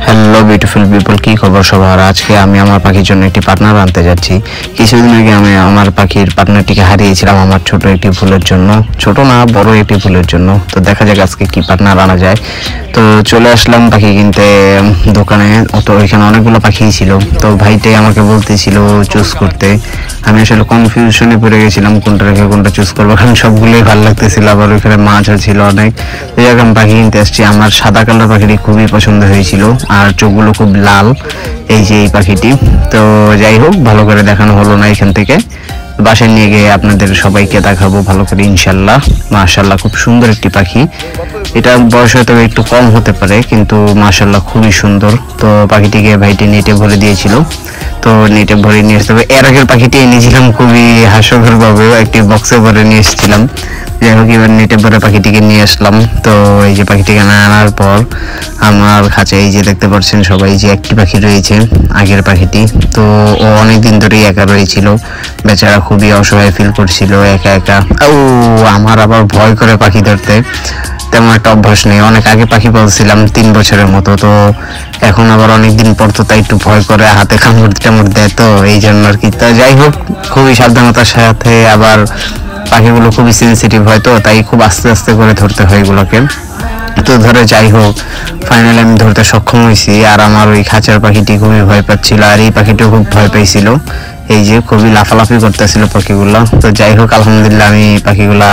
Hello beautiful people, কি খবর সবার? আজকে আমি আমার পাখির জন্য একটি পার্টনার আনতে যাচ্ছি। কিছুদিন আগে আমি আমার পাখির পার্টনারটিকে হারিয়েছিলাম আমার ছোট একটি ভুলের জন্য, ছোট না বড় একটি ভুলের জন্য। তো দেখা যাক আজকে কি পার্টনার আনা যায়। তো চলে আসলাম পাখি কিনতে দোকানে। তো ওইখানে অনেকগুলো পাখি ছিল। তো ভাইটাই আমাকে বলতেছিল চুজ করতে। আমি আসলে কনফিউশনে পড়ে গেছিলাম কোনটা রেখে কোনটা চুজ করবো, কারণ সবগুলোই ভালো লাগতেছিল। আবার ওইখানে মাছও ছিল অনেক। এই জায়গায় আমি পাখি কিনতে আসছি। আমার সাদা কালার পাখিটি খুবই পছন্দ হয়েছিল, আর চোখগুলো খুব লাল। এই যে এই পাখিটি। তো যাই হোক, ভালো করে দেখানো হলো না এখান থেকে। বাসায় নিয়ে গিয়ে আপনাদের সবাইকে দেখাবো ভালো করে ইনশাল্লাহ। মাশাল্লাহ, খুব সুন্দর একটি পাখি। এটা বয়স হয়তো একটু কম হতে পারে, কিন্তু মাশাল্লাহ খুবই সুন্দর। তো পাখিটিকে ভাইটি নেটে ভরে দিয়েছিল। তো নেটে ভরে নিয়ে আসতে হবে। এর আগের পাখিটি এনেছিলাম খুবই হাস্যকর ভাবে, একটি বক্সে ভরে নিয়ে এসেছিলাম। যাই হোক, এবার নেটে ভরে পাখিটিকে নিয়ে আসলাম। তো এই যে পাখিটিকে আনার পর আমার কাছে এই যে দেখতে পাচ্ছেন সবাই যে একটি পাখি রয়েছে, আগের পাখিটি। তো ও অনেকদিন ধরেই একা রয়েছিল, বেচারা খুবই অসহায় ফিল করছিল একা একা। ও আমার আবার ভয় করে পাখি ধরতে, তেমন একটা অভ্যাস নেই। অনেক আগে পাখি পালছিলাম 3 বছরের মতো। তো এখন আবার অনেকদিন পর, তো তাই একটু ভয় করে, হাতে কামড় টামড় দেয়, তো এই জন্য আর কি। তা যাই হোক, খুবই সাবধানতার সাথে, আবার পাখিগুলো খুবই সেন্সিটিভ হয়, তো তাই খুব আস্তে আস্তে করে ধরতে হয় এগুলোকে। তো ধরে যাই হোক, ফাইনালি আমি ধরতে সক্ষম হয়েছি। আর আমার ওই খাঁচার পাখিটি খুবই ভয় পাচ্ছিল, আর এই পাখিটিও খুব ভয় পাইছিল। এই যে খুবই লাফালাফি করতেছিল পাখিগুলো। তো যাই হোক, আলহামদুলিল্লাহ আমি পাখিগুলা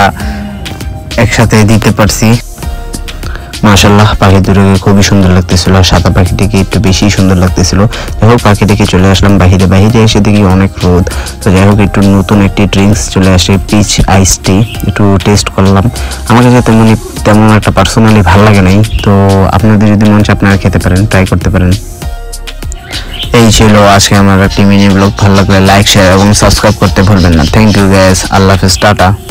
একসাথে দিতে পারছি। মাশাল্লাহ, পাখি দুটোকে খুবই সুন্দর লাগতেছিল, আর সাদা পাখিটিকে একটু বেশি সুন্দর লাগতেছিল। যাই হোক, পাখি দেখে চলে আসলাম বাহিরে। বাহিরে এসে দেখি অনেক রোদ। তো যাই হোক, একটু নতুন একটি ড্রিঙ্কস চলে আসে, পিচ আইস টি, একটু টেস্ট করলাম। আমার কাছে তেমন একটা পার্সোনালি ভালো লাগে নাই। তো আপনাদের যদি মন চায় আপনারা খেতে পারেন, ট্রাই করতে পারেন। এই ছিল আজকে আমার একটি মিনি ব্লগ। ভালো লাগলে লাইক, শেয়ার এবং সাবস্ক্রাইব করতে ভুলবেন না। থ্যাংক ইউ গাইস, আল্লাহ হাফেজ, টাটা।